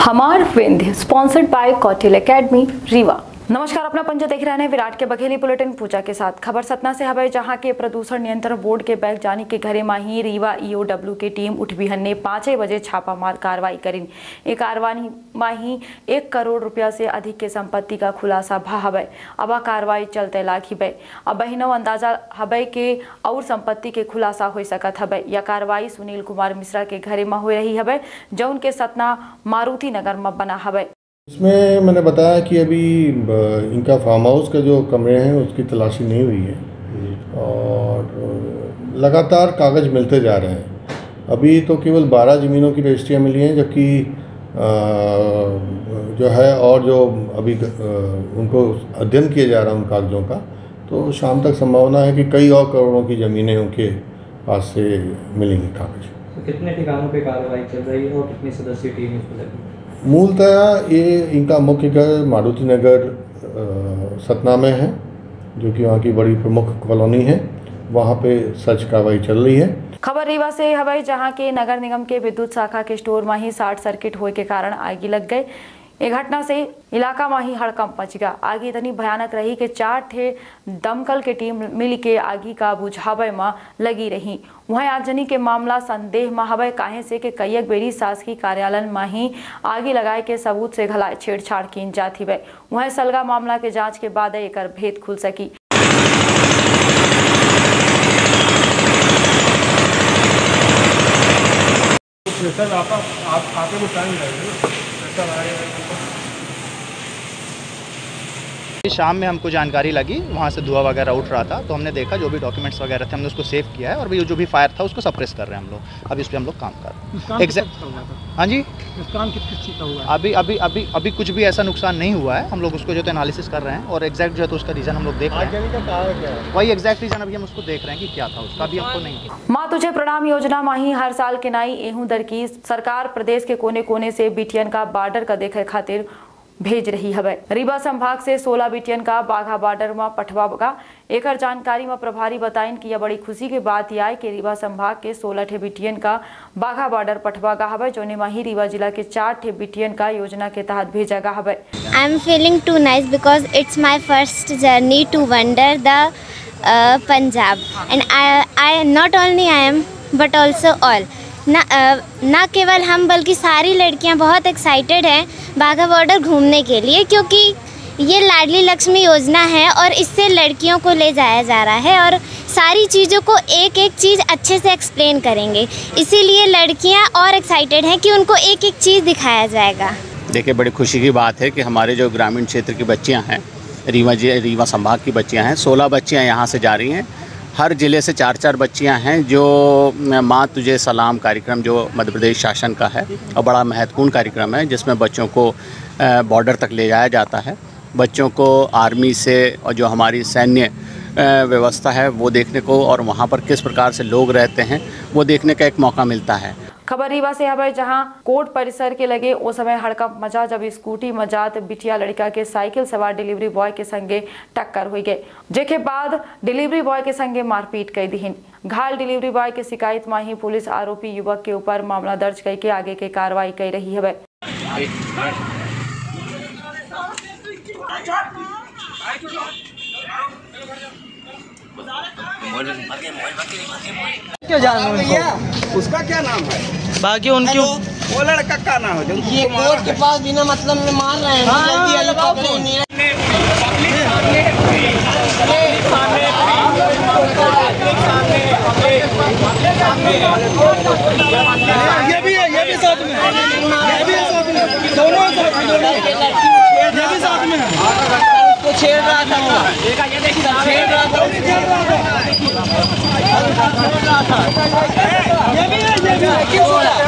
हमार Vindhya sponsored by Kautilya academy Rewa. नमस्कार, अपना पंजा देख रहे हैं विराट के बघेली बुलेटिन पूजा के साथ। खबर सतना से हवे, जहां के प्रदूषण नियंत्रण बोर्ड के बैग जानी के घरे माही रीवा ईओडब्ल्यू की टीम उठबिहन ने 5 बजे छापामार कार्रवाई करी। एक कार्रवाई माही 1 करोड़ रुपया से अधिक के संपत्ति का खुलासा भा हवे। अब कार्रवाई चलते लागी बे। अब बहिनो अंदाजा हवे के और संपत्ति के खुलासा हो सकत हवे। यह कार्रवाई सुनील कुमार मिश्रा के घरे में हो रही हवे, जो उनके सतना मारुति नगर में बना हवे। इसमें मैंने बताया कि अभी इनका फार्म हाउस का जो कमरे हैं उसकी तलाशी नहीं हुई है और लगातार कागज़ मिलते जा रहे हैं। अभी तो केवल 12 ज़मीनों की रजिस्ट्रियाँ मिली हैं, जबकि जो है और जो अभी उनको अध्ययन किया जा रहा है उन कागज़ों का, तो शाम तक संभावना है कि कई और करोड़ों की ज़मीनें उनके पास से मिलेंगी कागज़। तो कितने ठिकानों पे कार्रवाई चल रही है और कितनी सदस्यीय टीम इसमें लगी? मूलतः ये इनका मुख्य घर मारुति नगर सतना में है, जो कि वहाँ की बड़ी प्रमुख कॉलोनी है। वहाँ पे सर्च कार्रवाई चल रही है। खबर रीवा से हवाई, जहां के नगर निगम के विद्युत शाखा के स्टोर में ही शॉर्ट सर्किट होने के कारण आग लग गई। ये घटना से इलाका में ही हड़कंप मच गया। आग इतनी भयानक रही कि 4 ठे दमकल के टीम मिल के आगी का बुझावे में लगी रही। वहीं आगजनी के मामला संदेह में हवे, काहे से कि कई बेरी शासकीय कार्यालय में ही आगी लगाए के सबूत से घलाए छेड़छाड़ की जाती है। वहीं सलगा मामला के जांच के बाद एक भेद खुल सकी। सर आप आके वो टाइम लगेगा। शाम में हमको जानकारी लगी, वहाँ से धुआं वगैरह उठ रहा था, तो हमने देखा जो भी डॉक्यूमेंट्स वगैरह थे हमने उसको सेव किया है, और भी जो भी फायर था उसको सप्रेस कर रहे हैं हम लोग। अभी इस पर हम लोग काम कर रहे हैं। एग्जैक्ट हाँ जी, नुकसान किस चीज़ का हुआ है? अभी अभी अभी अभी कुछ भी ऐसा नुकसान नहीं हुआ है। हम लोग उसको जो है एनालिसिस कर रहे हैं, और एग्जैक्ट जो है तो उसका रीज़न हम लोग देख रहे हैं। वही एग्जैक्ट रीज़न अभी हम उसको देख रहे हैं कि क्या था उसका, अभी हमको नहीं। माँ तुझे प्रणाम योजना माही हर साल के नाई एहू दर की सरकार प्रदेश के कोने कोने से बिटियन का बॉर्डर का देखे खातिर भेज रही है। रीवा संभाग से 16 बिटियन का बाघा बॉर्डर में पठवा का एक जानकारी में प्रभारी बताइन कि यह बड़ी खुशी की बात यह है कि रीवा संभाग के 16 ठे बिटियन का बाघा बॉर्डर पठवा गा हवे, जो माही रीवा जिला के 4 ठे बिटियन का योजना के तहत भेजा गा हवे। I am feeling too nice because it's my first journey to wonder the Punjab and I not only I am but also all ना केवल हम बल्कि सारी लड़कियां बहुत एक्साइटेड हैं बाघा बॉर्डर घूमने के लिए, क्योंकि ये लाडली लक्ष्मी योजना है और इससे लड़कियों को ले जाया जा रहा है और सारी चीज़ों को एक एक चीज़ अच्छे से एक्सप्लेन करेंगे। इसीलिए लड़कियां और एक्साइटेड हैं कि उनको एक एक चीज़ दिखाया जाएगा। देखिए, बड़ी खुशी की बात है कि हमारे जो ग्रामीण क्षेत्र की बच्चियाँ हैं, रीवा संभाग की बच्चियाँ हैं, 16 बच्चियाँ यहाँ से जा रही हैं। हर ज़िले से 4-4 बच्चियां हैं। जो माँ तुझे सलाम कार्यक्रम जो मध्य प्रदेश शासन का है और बड़ा महत्वपूर्ण कार्यक्रम है, जिसमें बच्चों को बॉर्डर तक ले जाया जाता है। बच्चों को आर्मी से और जो हमारी सैन्य व्यवस्था है वो देखने को, और वहाँ पर किस प्रकार से लोग रहते हैं वो देखने का एक मौका मिलता है। खबर रीवा से हवे, जहां कोर्ट परिसर के लगे उस समय हड़कंप मचा जब स्कूटी मजात बिटिया लड़का के साइकिल सवार डिलीवरी बॉय के संगे टक्कर हुई गए, जेके बाद डिलीवरी बॉय के संगे मारपीट कर दी। घायल डिलीवरी बॉय की शिकायत में ही पुलिस आरोपी युवक के ऊपर मामला दर्ज करके आगे की कार्रवाई कर रही है। क्यों जान उनको? उसका क्या नाम है? बाकी उनकी वो लड़का का नाम है जो ये कोर्ट के पास बिना मतलब में मार रहे हैं। जल्दी आइए, पकड़े नहीं है। ये भी है, ये भी साथ में है, ये भी साथ में है, दोनों ये भी साथ में है। उसको छेड़ रहा था, ये देखिए छेड़ रहा था, ये भी है, ये भी है, क्यों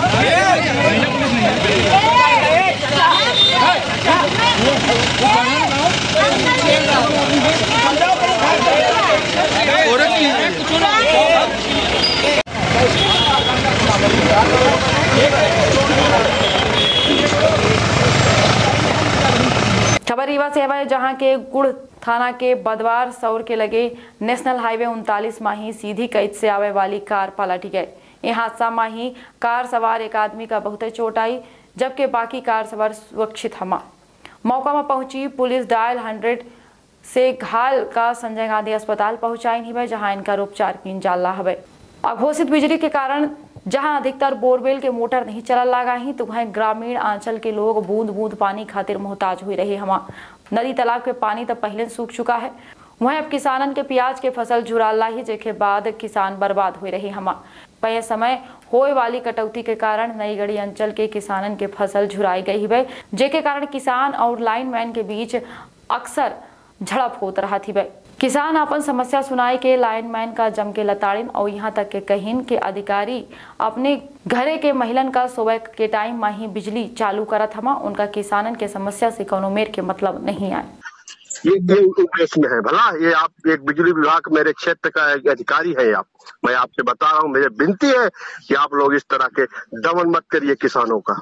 खबर रीवा से है, जहां के गुड़ थाना के बदवार सौर के लगे नेशनल हाईवे 39 माही सीधी कैद से आवे वाली कार पलट गए। यह हादसा में ही कार सवार एक आदमी का बहुत चोट आई, जबकि बाकी कार सवार सुरक्षित हमा। मौका में पहुंची पुलिस डायल 100 से घायल का संजय गांधी अस्पताल पहुंचाई है, जहां इनका उपचार की जाला है। अघोषित बिजली के कारण जहां अधिकतर बोरवेल के मोटर नहीं चल लगा ही, तो वहीं ग्रामीण अंचल के लोग बूंद बूंद पानी खातिर मोहताज हुई रहे हमा। नदी तालाब के पानी तो पहले सूख चुका है, वहीं अब किसानन के प्याज के फसल झुराला ही, जेके बाद किसान बर्बाद हुए रहे हमा। पय समय होए वाली कटौती के कारण नईगढ़ी अंचल के किसानन के फसल झुराई गई है, जेके कारण किसान और लाइनमैन के बीच अक्सर झड़प होत रहा थी। किसान अपन समस्या सुनाए के लाइनमैन का जम के लताड़िन और यहाँ तक के कहिन के अधिकारी अपने घरे के महिलन का सुबह के टाइम में ही बिजली चालू करत हमा, उनका किसानन के समस्या से कोनो मेर के मतलब नहीं आए। ये देश में है भला, ये आप एक बिजली विभाग मेरे क्षेत्र का अधिकारी है आप, मैं आपसे बता रहा हूँ, मेरी विनती है कि आप लोग इस तरह के दमन मत करिए किसानों का।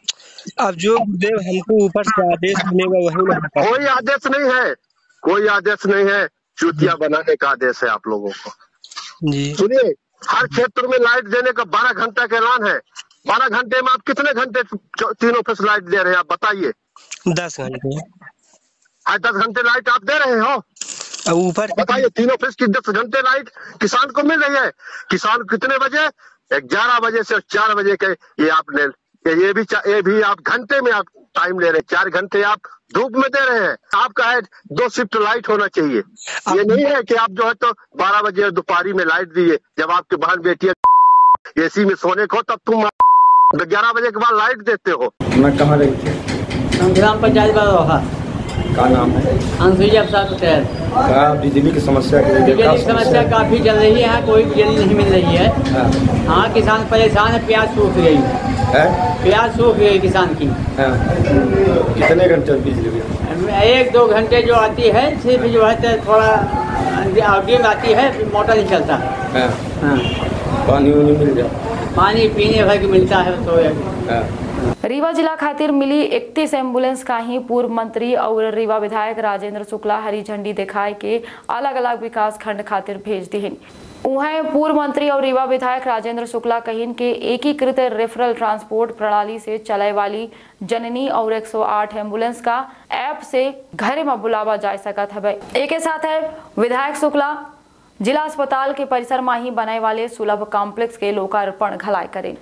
अब जो देव हमको ऊपर से आदेश मिलेगा वही, कोई आदेश नहीं है, कोई आदेश नहीं है, चूतिया बनाने का आदेश है आप लोगों को। सुनिए, हर क्षेत्र में लाइट देने का 12 घंटा का ऐलान है। 12 घंटे में आप कितने घंटे तीनों फेस लाइट दे रहे हैं, आप बताइए। 10 घंटे। 10 घंटे लाइट आप दे रहे हो, अब ऊपर बताइए। तीनों फेस की 10 घंटे लाइट किसान को मिल रही है। किसान कितने बजे? 11 बजे से 4 बजे के ये आपने ये भी आप घंटे में आप टाइम ले रहे हैं। 4 घंटे आप धूप में दे रहे हैं। आपका है 2 शिफ्ट लाइट होना चाहिए। ये नहीं है कि आप जो है तो 12 बजे दोपहरी में लाइट दिए, जब आपके बहन बेटी एसी में सोने को, तब तुम 11 बजे के बाद लाइट देते हो। मैं कहाँ रही थी? ग्राम पंचायत बड़ोहा। क्या नाम है? अंशुजा पटेल। बिजली की समस्या बिजली की समस्या काफी चल रही है, कोई बिजली नहीं मिल रही है। हाँ, किसान परेशान है, प्याज सूख गई है, प्याज सूख गई किसान की। कितने घंटे बिजली? 1-2 घंटे जो आती है, सिर्फ जो है थोड़ा आउटिंग आती है, मोटर नहीं चलता। पानी मिल जाए, पानी पीने भर के मिलता है तो। रीवा जिला खातिर मिली 31 एम्बुलेंस का ही पूर्व मंत्री और रीवा विधायक राजेंद्र शुक्ला हरी झंडी दिखाए के अलग अलग विकास खंड खातिर भेज दी। उन्हें पूर्व मंत्री और रीवा विधायक राजेंद्र शुक्ला कहिन के एकीकृत रेफरल ट्रांसपोर्ट प्रणाली से चलाए वाली जननी और 108 एम्बुलेंस का ऐप से घरे में बुलावा जा सकता है। एक साथ है विधायक शुक्ला जिला अस्पताल के परिसर में ही बनाए वाले सुलभ कॉम्प्लेक्स के लोकार्पण घलाय करें।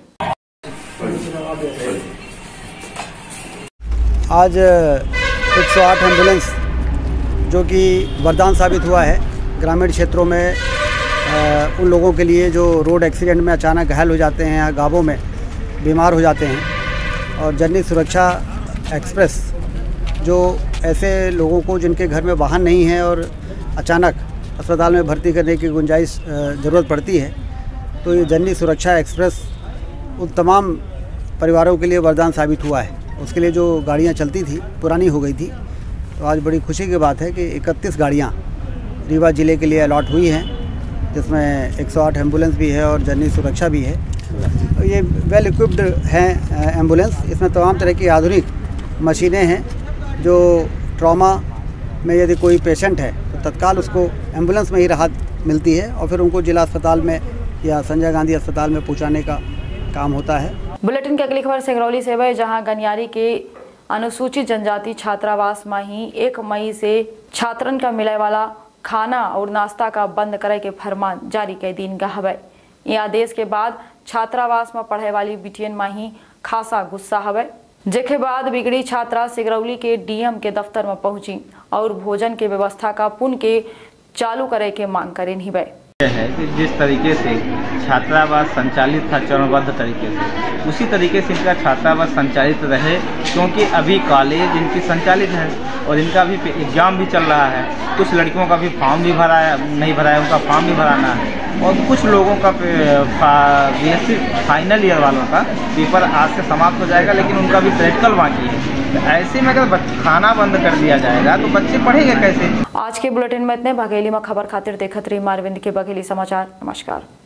आज 108 एम्बुलेंस जो कि वरदान साबित हुआ है ग्रामीण क्षेत्रों में उन लोगों के लिए जो रोड एक्सीडेंट में अचानक घायल हो जाते हैं या गांवों में बीमार हो जाते हैं, और जननी सुरक्षा एक्सप्रेस जो ऐसे लोगों को जिनके घर में वाहन नहीं है और अचानक अस्पताल में भर्ती करने की गुंजाइश ज़रूरत पड़ती है, तो ये जननी सुरक्षा एक्सप्रेस उन तमाम परिवारों के लिए वरदान साबित हुआ है। उसके लिए जो गाड़ियाँ चलती थी पुरानी हो गई थी, तो आज बड़ी खुशी की बात है कि 31 गाड़ियाँ रीवा ज़िले के लिए अलॉट हुई हैं, जिसमें 108 एम्बुलेंस भी है और जननी सुरक्षा भी है। ये वेल इक्विप्ड हैं एम्बुलेंस। इसमें तमाम तरह की आधुनिक मशीनें हैं जो ट्रॉमा में यदि कोई पेशेंट है तो तत्काल उसको एम्बुलेंस में ही राहत मिलती है और फिर उनको जिला अस्पताल में या संजय गांधी अस्पताल में पहुंचाने का काम होता है। बुलेटिन की अगली खबर सिंगरौली से है, जहां गनियारी के अनुसूचित जनजाति छात्रावास में ही 1 मई से छात्रन का मिले वाला खाना और नाश्ता का बंद करे के फरमान जारी कर दिन का हवे। ये आदेश के बाद छात्रावास में पढ़े वाली बिटियन में ही खासा गुस्सा हवे, जेके बाद बिगड़ी छात्रा सिंगरौली के डीएम के दफ्तर में पहुंची और भोजन के व्यवस्था का पुनः के चालू करे के मांग करें ही वे है कि जिस तरीके से छात्रावास संचालित था चरणबद्ध तरीके से, उसी तरीके से इनका छात्रावास संचालित रहे, क्योंकि अभी कॉलेज इनकी संचालित है और इनका भी एग्जाम भी चल रहा है। कुछ लड़कियों का भी फॉर्म भी भरा है, नहीं भरा है, उनका फॉर्म भी भराना है, और कुछ लोगों का बीएससी फाइनल ईयर वालों का पेपर आज से समाप्त हो जाएगा, लेकिन उनका भी प्रैक्टिकल बाकी है। तो ऐसे में अगर खाना बंद कर दिया जाएगा तो बच्चे पढ़ेंगे कैसे। आज के बुलेटिन में इतने। बघेली में खबर खातिर देखत रही मारविंद के बघेली समाचार। नमस्कार।